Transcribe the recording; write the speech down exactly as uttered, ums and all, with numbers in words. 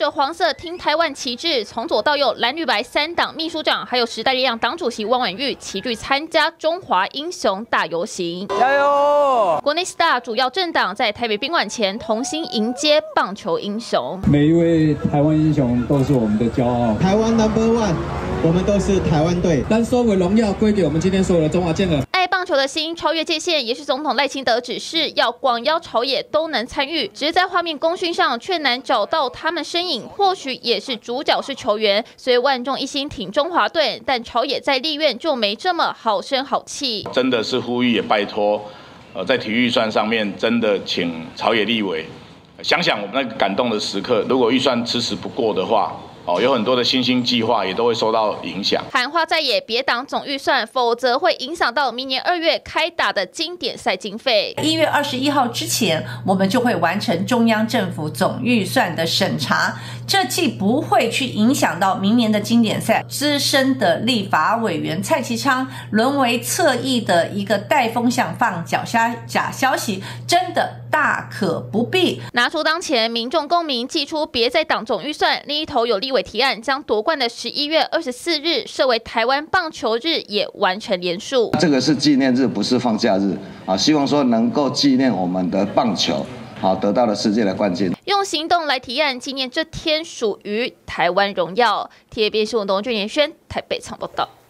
着黄色听台湾旗帜，从左到右蓝绿白三党秘书长，还有时代力量党主席汪婉玉齐聚参加中华英雄大游行。 加油！ 国内四大主要政党在台北宾馆前同心迎接棒球英雄。 每一位台湾英雄都是我们的骄傲。 台湾 number one， 我们都是台湾队。 但所有荣耀归给我们今天所有的中华健儿。 爱棒球的心超越界限，也是总统赖清德指示要广邀朝野都能参与，只是在画面功勋上却难找到他们身影。或许也是主角是球员，虽万众一心挺中华队，但朝野在立院就没这么好声好气。 真的是呼吁也拜托，呃，在体育预算上面真的请朝野立委想想我们那个感动的时刻，如果预算迟迟不过的话。哦，有很多的新兴计划也都会受到影响。 喊话在野，别挡总预算，否则会影响到明年二月开打的经典赛经费。 一月二十一号之前，我们就会完成中央政府总预算的审查，这既不会去影响到明年的经典赛。资深的立法委员蔡其昌沦为侧翼的一个带风向放假消假消息，真的大可不必。 拿出当前民众公民祭出别再挡总预算，另一头有立委提案将夺冠的十一月二十四日设为台湾棒球日，也完成连署。 这个是纪念日，不是放假日啊！希望说能够纪念我们的棒球，好得到了世界的冠军。 用行动来提案纪念这天属于台湾荣耀。T V B 新闻董俊彦轩台北场报道。